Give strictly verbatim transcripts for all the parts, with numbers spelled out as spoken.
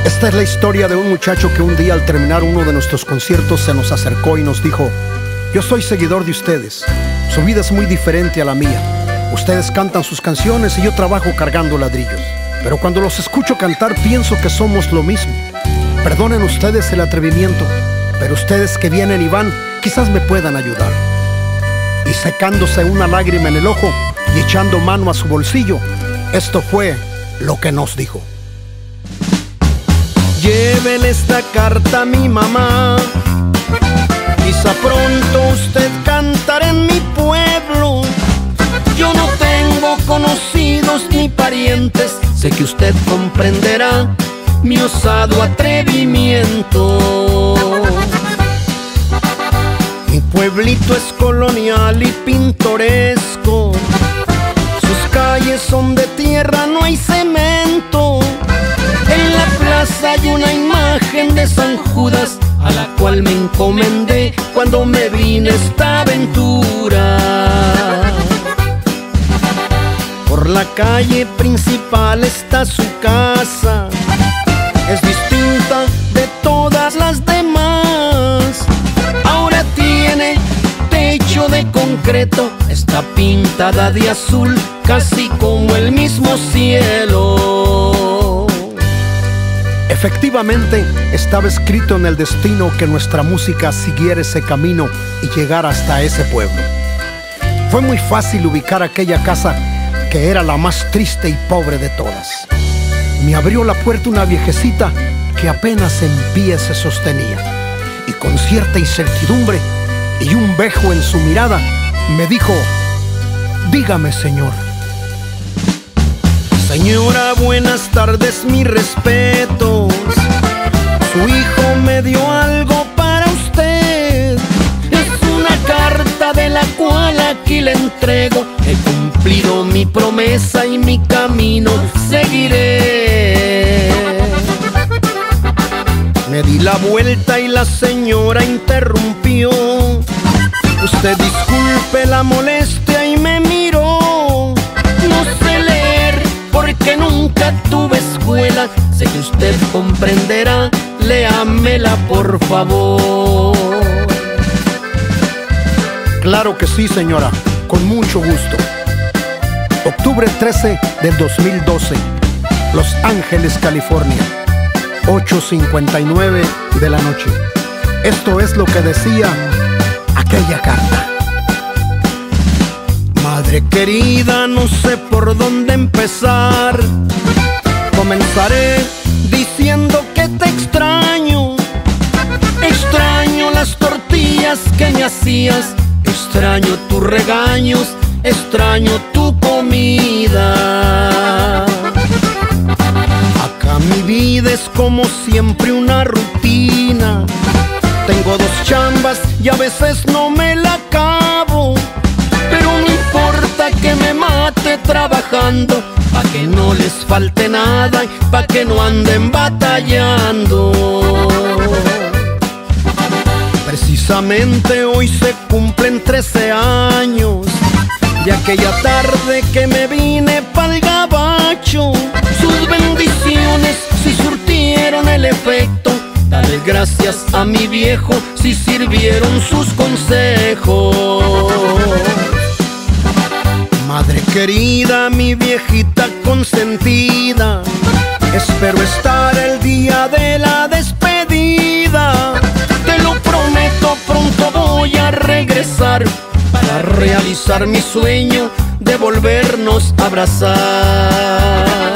Esta es la historia de un muchacho que un día al terminar uno de nuestros conciertos se nos acercó y nos dijo: yo soy seguidor de ustedes, su vida es muy diferente a la mía. Ustedes cantan sus canciones y yo trabajo cargando ladrillos, pero cuando los escucho cantar pienso que somos lo mismo. Perdonen ustedes el atrevimiento, pero ustedes que vienen y van quizás me puedan ayudar. Y secándose una lágrima en el ojo y echando mano a su bolsillo, esto fue lo que nos dijo: llévele esta carta a mi mamá, quizá pronto usted cantará en mi pueblo. Yo no tengo conocidos ni parientes, sé que usted comprenderá mi osado atrevimiento. Mi pueblito es colonial y pintoresco, sus calles son de tierra, no hay cemento. En la plaza hay una imagen de San Judas, a la cual me encomendé cuando me vine esta aventura. Por la calle principal está su casa, es distinta de todas las demás. Ahora tiene techo de concreto, está pintada de azul, casi como el mismo cielo. Efectivamente, estaba escrito en el destino que nuestra música siguiera ese camino y llegara hasta ese pueblo. Fue muy fácil ubicar aquella casa, que era la más triste y pobre de todas. Me abrió la puerta una viejecita que apenas en pie se sostenía, y con cierta incertidumbre y un bejo en su mirada me dijo: dígame, señor. Señora, buenas tardes, mis respetos. Su hijo me dio algo para usted. Es una carta de la cual aquí le entrego. He cumplido mi promesa y mi camino seguiré. Me di la vuelta y la señora interrumpió: usted disculpe la molestia, y me miró. No sé leer porque nunca tuve escuela, sé que usted comprenderá, léamela por favor. Claro que sí, señora, con mucho gusto. Octubre trece del dos mil doce, Los Ángeles, California, ocho cincuenta y nueve de la noche. Esto es lo que decía aquella carta: madre querida, no sé por dónde empezar. Comenzaré diciendo que te extraño. Extraño las tortillas que me hacías, extraño tus regaños, extraño tu comida. Acá mi vida es como siempre una rutina. Tengo dos chambas y a veces no me la acabo, pero no importa que me mate trabajando, pa' que no les falte nada y pa' que no anden batallando. Precisamente hoy se cumplen trece años de aquella tarde que me vine pa'l gabacho. Sus bendiciones si surtieron el efecto, dale gracias a mi viejo si sirvieron sus consejos. Madre querida, mi viejita consentida, espero estar el día de la despedida. Te lo prometo, pronto voy a regresar para realizar mi sueño de volvernos a abrazar.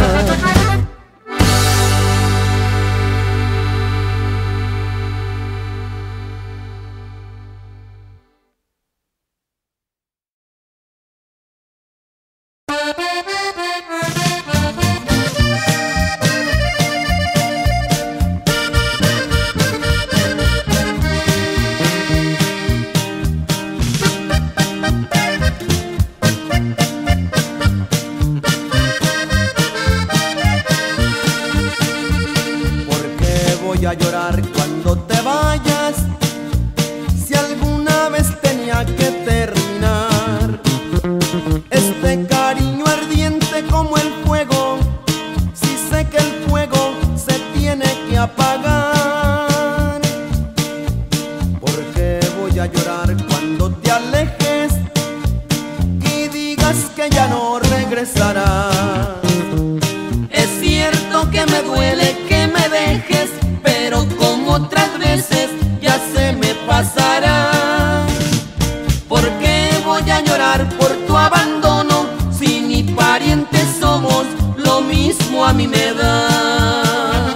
cuando te alejes y digas que ya no regresarás. Es cierto que me duele que me dejes, pero como otras veces ya se me pasará. ¿Por qué voy a llorar por tu abandono si ni parientes somos? Lo mismo a mí me da.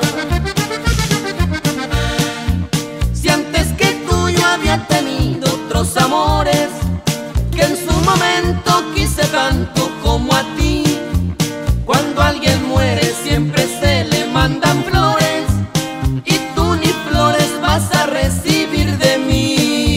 Si antes que tú yo había tenido otros amores, que en su momento quise tanto como a ti. Cuando alguien muere siempre se le mandan flores, y tú ni flores vas a recibir de mí.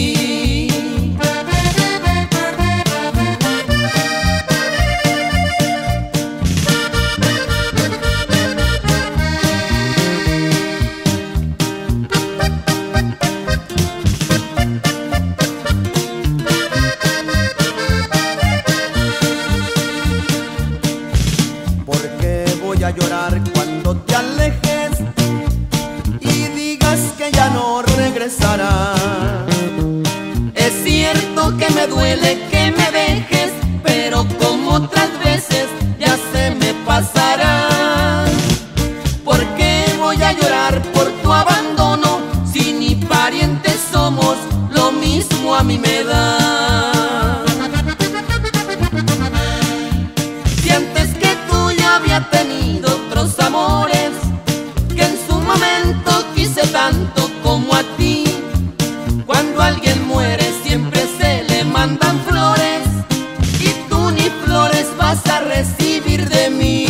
A llorar cuando te alejes y digas que ya no regresarás. Es cierto que me duele que me dejes, pero como otras veces ya se me pasará. ¿Por qué voy a llorar por tu abandono si ni parientes somos? Lo mismo a mí me da. Si antes que tú ya había tenido otros amores, que en su momento quise tanto como a ti. Cuando alguien muere siempre se le mandan flores, y tú ni flores vas a recibir de mí.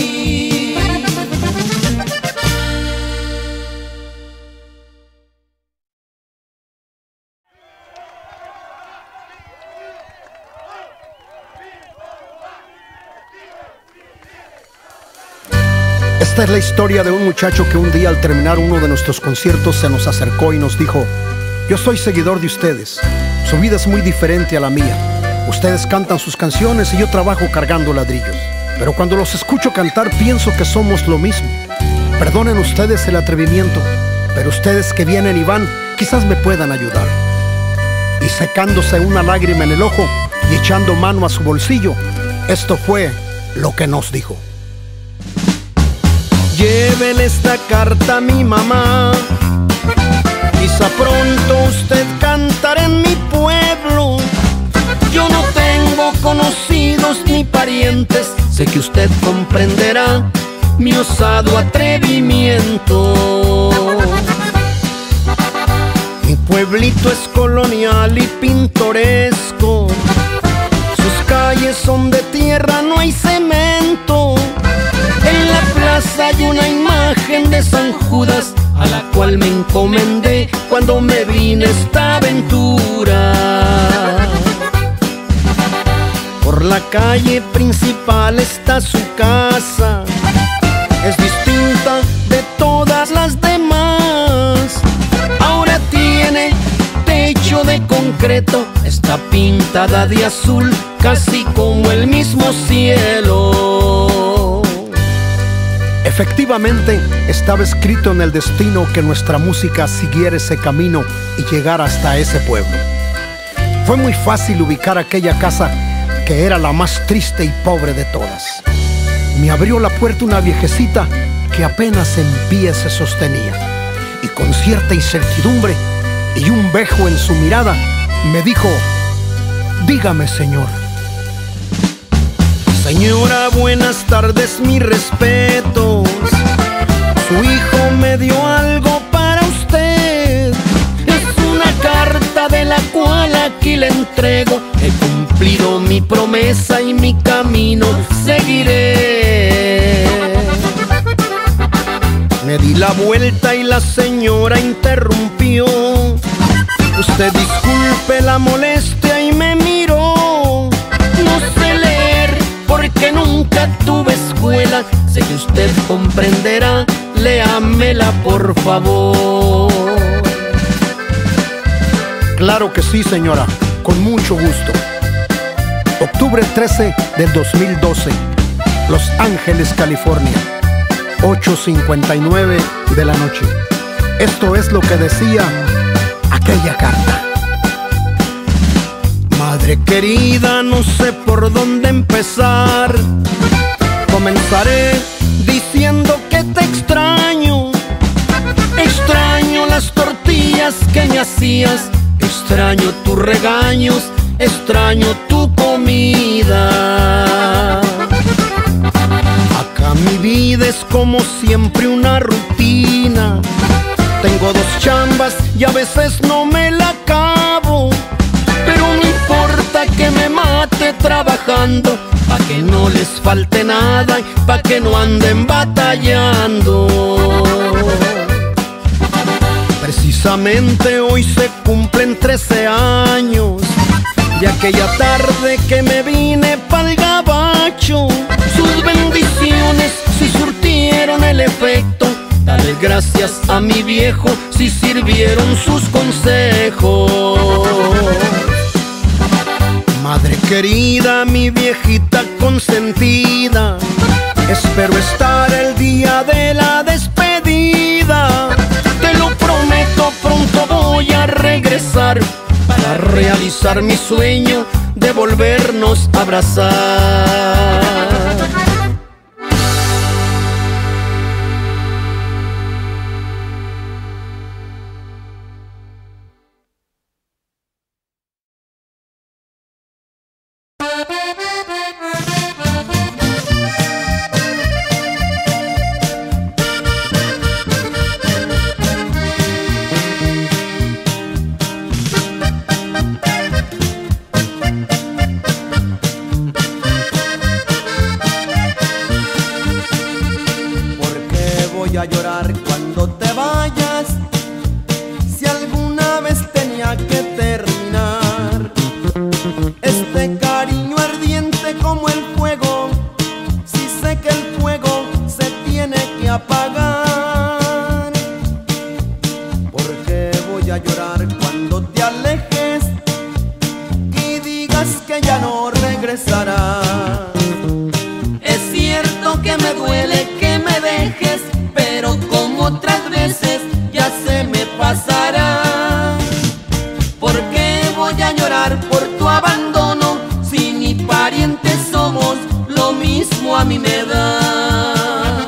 Esta es la historia de un muchacho que un día al terminar uno de nuestros conciertos se nos acercó y nos dijo: yo soy seguidor de ustedes, su vida es muy diferente a la mía. Ustedes cantan sus canciones y yo trabajo cargando ladrillos, pero cuando los escucho cantar pienso que somos lo mismo. Perdonen ustedes el atrevimiento, pero ustedes que vienen y van quizás me puedan ayudar. Y secándose una lágrima en el ojo y echando mano a su bolsillo, esto fue lo que nos dijo: llévele esta carta a mi mamá, quizá pronto usted cantará en mi pueblo. Yo no tengo conocidos ni parientes, sé que usted comprenderá mi osado atrevimiento. Mi pueblito es colonial y pintoresco, sus calles son de tierra, no hay cemento. En la plaza hay una imagen de San Judas, a la cual me encomendé cuando me vine esta aventura. Por la calle principal está su casa, es distinta de todas las demás. Ahora tiene techo de concreto, está pintada de azul, casi como el mismo cielo. Efectivamente, estaba escrito en el destino que nuestra música siguiera ese camino y llegara hasta ese pueblo. Fue muy fácil ubicar aquella casa, que era la más triste y pobre de todas. Me abrió la puerta una viejecita que apenas en pie se sostenía, y con cierta incertidumbre y un bejo en su mirada, me dijo: dígame, señor. Señora, buenas tardes, mis respetos. Su hijo me dio algo para usted. Es una carta de la cual aquí le entrego. He cumplido mi promesa y mi camino seguiré. Me di la vuelta y la señora interrumpió: usted disculpe la molestia, y me miró. No sé leer porque nunca tuve escuela, sé que usted comprenderá, léamela por favor. Claro que sí, señora, con mucho gusto. Octubre trece del dos mil doce, Los Ángeles, California, ocho cincuenta y nueve de la noche. Esto es lo que decía aquella carta. Madre querida, no sé por dónde empezar. Comenzaré diciendo que te extraño. Extraño las tortillas que me hacías, extraño tus regaños, extraño tu comida. Acá mi vida es como siempre una rutina. Tengo dos chambas y a veces no me la acabo, pero no importa que me mate trabajando, pa' que no les falte nada y pa' que no anden batallando. Precisamente hoy se cumplen trece años de aquella tarde que me vine pa'l gabacho. Sus bendiciones si surtieron el efecto, dale gracias a mi viejo si sirvieron sus consejos. Madre querida, mi viejita consentida, espero estar el día de la despedida. Te lo prometo, pronto voy a regresar para realizar mi sueño de volvernos a abrazar. Voy a llorar cuando te vayas, si alguna vez tenía que terminar este cariño ardiente como el fuego, si sé que el fuego se tiene que apagar. Porque voy a llorar cuando te alejes y digas que ya no regresarás. Es cierto que me duele que me dejes, pero como otras veces ya se me pasará. ¿Por qué voy a llorar por tu abandono si ni parientes somos? Lo mismo a mí me da.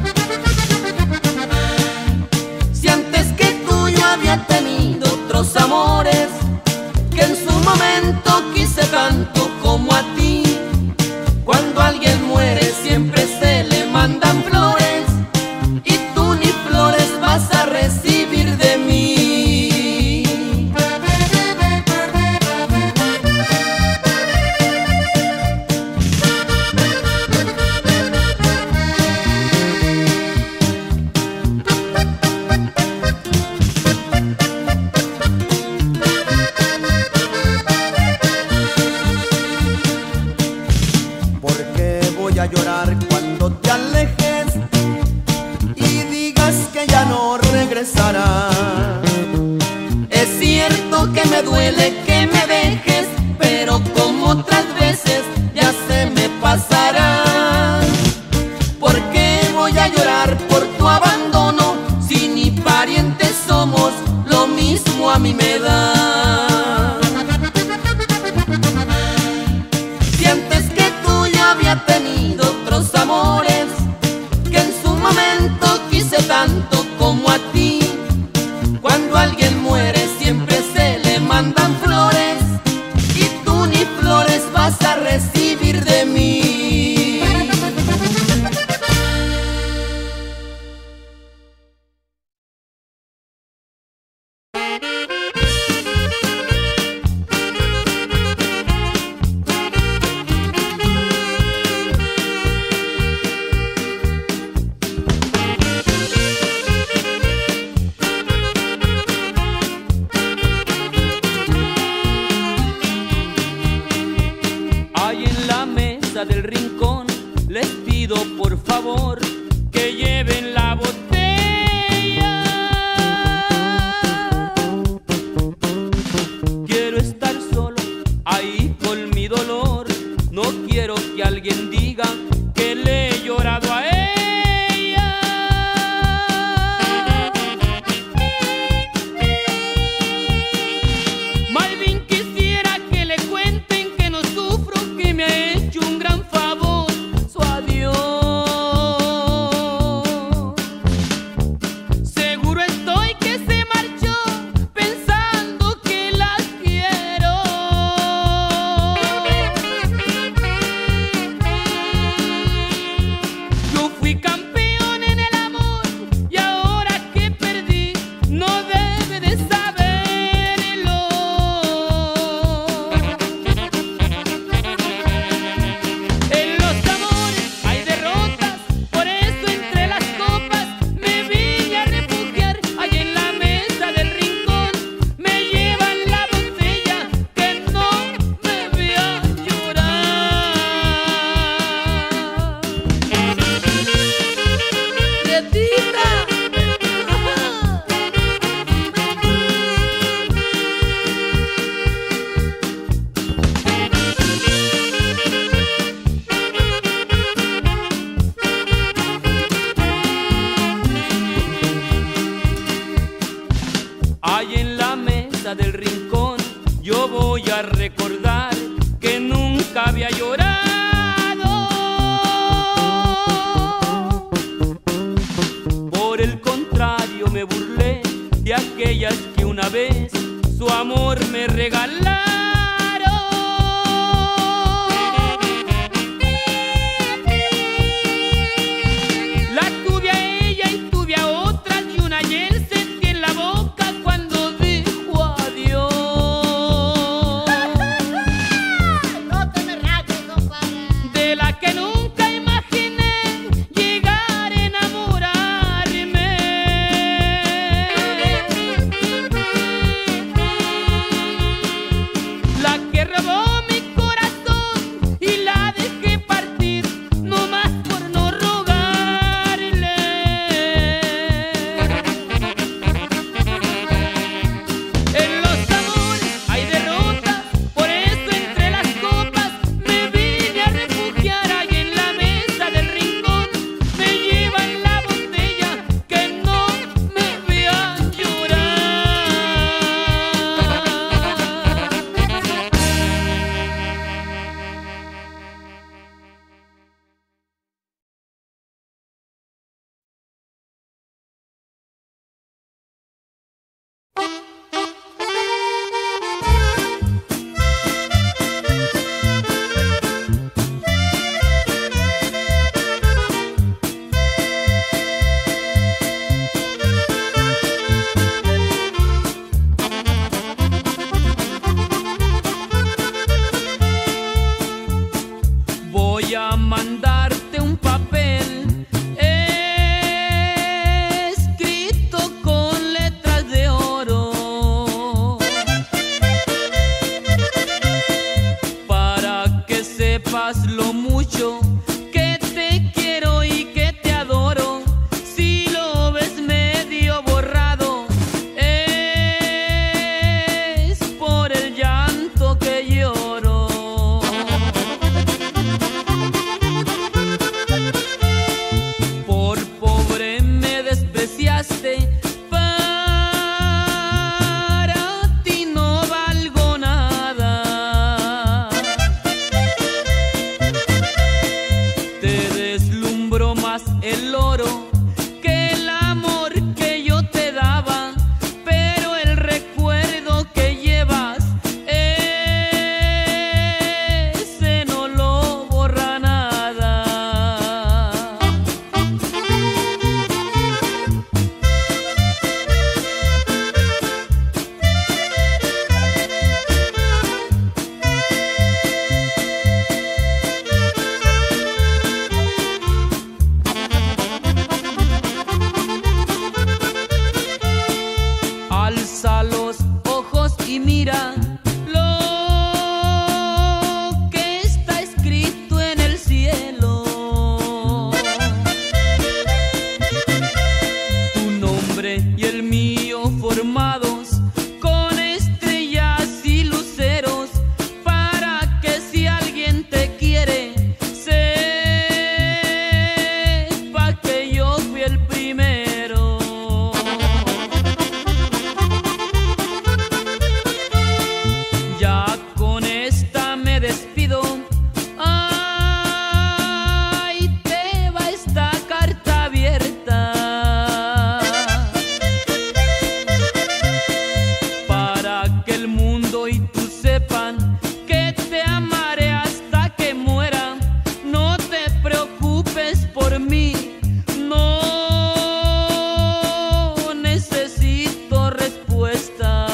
Si antes que tú yo había tenido otros amores que en su momento quise tanto como a ti. Cuando alguien muere siempre se le mandan flores, y tú ni flores vas a recibir de mí. Porque voy a llorar cuando te alejes y digas que ya no regresarás. Es cierto que me duele que me dejes, pero como otras veces ya se me pasará. ¿Por qué voy a llorar por tu abandono si ni parientes somos? Lo mismo a mí me da. Si antes que tú ya había tenido otros amores que en su momento quise tanto como a ti. Cuando alguien muere siempre se le mandan flores, y tú ni flores vas a recibir de mí. Del rincón les pido por favor que lleven la botella. Quiero estar solo ahí con mi dolor, no quiero que alguien diga que le he llorado a ella. Más bien quisiera que le cuenten su amor me regalaron. La tuve a ella y tuve a otras, y una ayer sentí en la boca cuando dijo adiós. No te me rajes, compadre. De la que nunca imaginé llegar a enamorarme. La que robó mi corazón y la dejé partir, no más por no rogarle. En los amores hay derrotas, por eso entre las copas me vine a refugiar. Ahí en la mesa del rincón me llevan la botella, que no me vean llorar. Voy a mandarte un papel escrito con letras de oro, para que sepas lo mucho que te quiero y que te adoro. Si lo ves medio borrado, es por el llanto que lloro. Por pobre me despreciaste, para ti no valgo nada. Te deslumbró más el oro que el amor que yo te daba, pero el recuerdo que llevas, ese no lo borra nada. Alza los ojos y mira lo que está escrito en el cielo. Tu nombre y el mío formados con estrellas y luceros, para que si alguien te quiere, sepa que yo fui el primero. Ya con esta me despido. Ay, te va esta carta abierta, para que el mundo y tú sepan que te amaré hasta que muera. No te preocupes por mí, no necesito respuesta.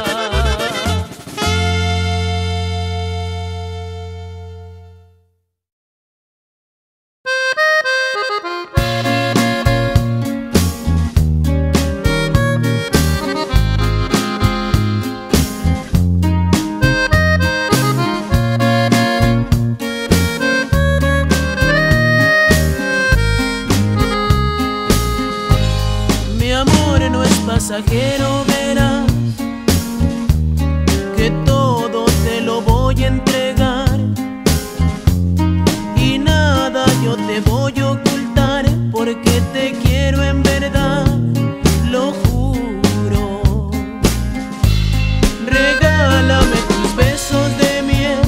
Mi amor no es pasajero, verás que todo te lo voy a entregar, y nada yo te voy a ocultar, porque te quiero en verdad, lo juro. Regálame tus besos de miel,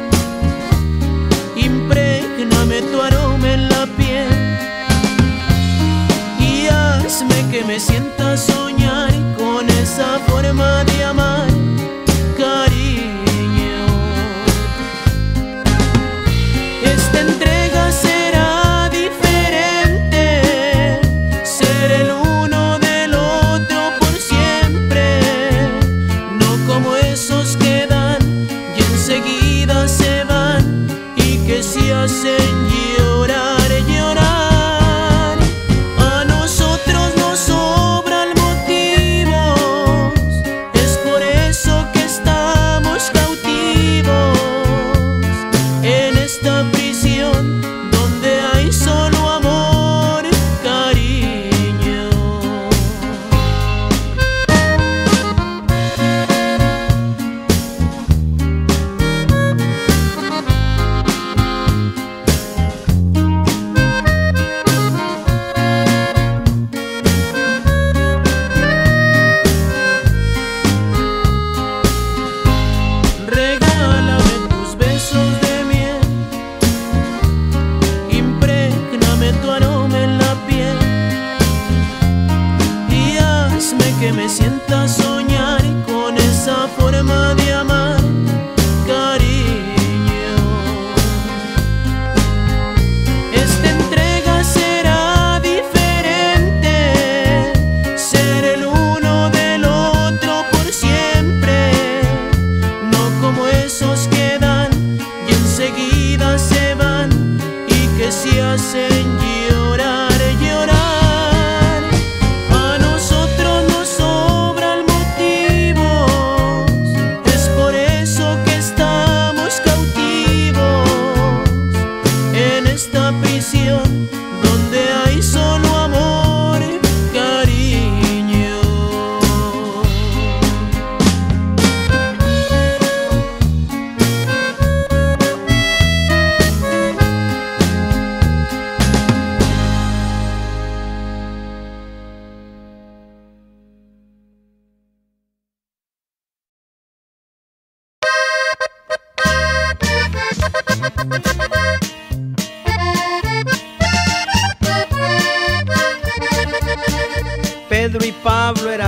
imprégname tu aroma en la piel, y hazme que me sienta soñar con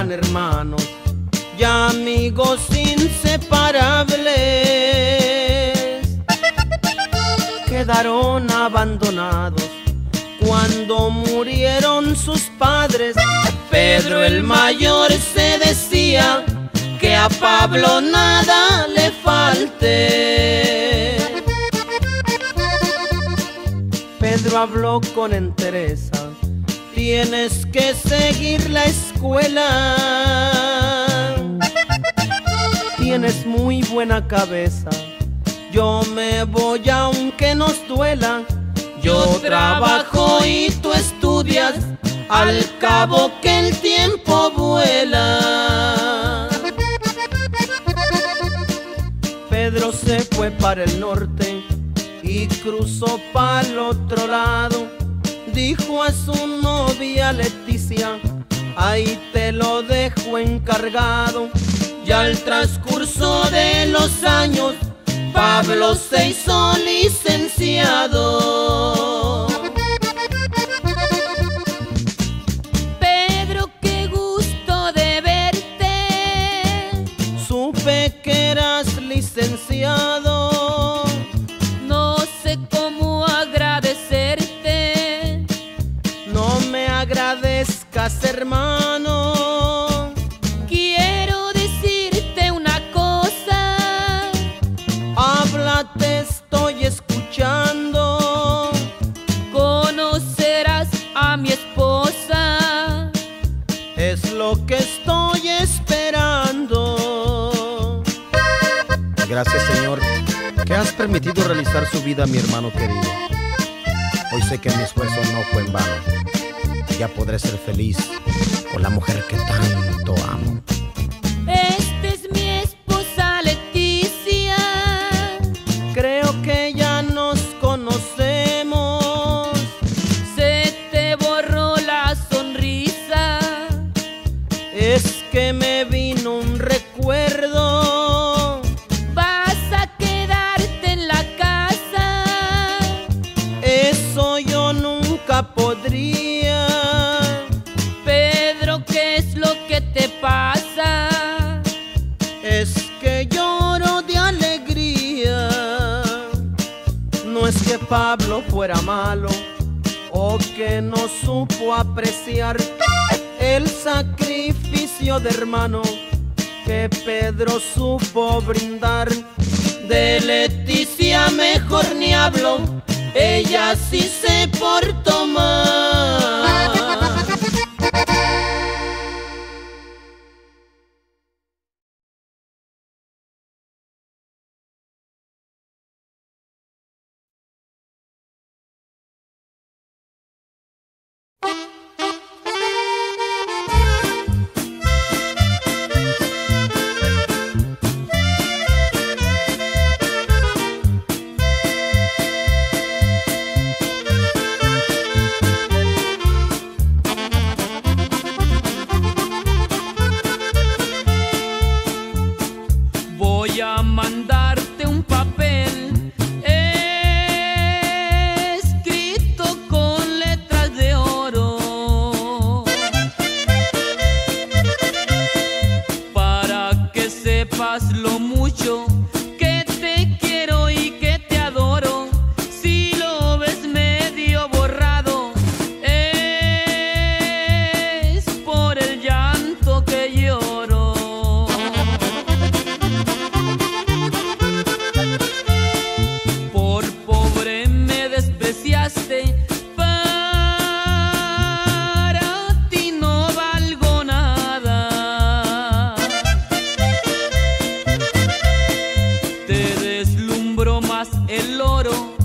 eran hermanos y amigos inseparables. Quedaron abandonados cuando murieron sus padres. Pedro el mayor se decía que a Pablo nada le falte. Pedro habló con entereza: tienes que seguir la escuela. Tienes muy buena cabeza, yo me voy aunque nos duela. Yo trabajo y tú estudias, al cabo que el tiempo vuela. Pedro se fue para el norte y cruzó para el otro lado. Dijo a su novia Leticia: ahí te lo dejo encargado. Y al transcurso de los años, Pablo se hizo licenciado. Pedro, qué gusto de verte. Supe que eras licenciado. No sé cómo agradecerte. No me agradezcas, hermano. Quiero decirte una cosa. Habla, te estoy escuchando. Conocerás a mi esposa. Es lo que estoy esperando. Gracias, Señor, que has permitido realizar su vida a mi hermano querido. Hoy sé que mi esfuerzo no fue en vano. Ya podré ser feliz con la mujer que tanto amo. Esta es mi esposa Leticia. Creo que ya nos conocemos. Se te borró la sonrisa. Es que me vino un recuerdo. Vas a quedarte en la casa. Eso yo nunca podría. Pedro, ¿qué es lo que te pasa? Es que lloro de alegría. No es que Pablo fuera malo o que no supo apreciar el sacrificio de hermano que Pedro supo brindar. De Leticia mejor ni hablo, ella sí se portó mal. Voy a mandarte un papel escrito con letras de oro para que sepas lo mucho que te quiero y que te adoro. Si lo ves medio borrado, es por el llanto que lloro. Por pobre me despreciaste, para ti no valgo nada. Te deslumbró más el oro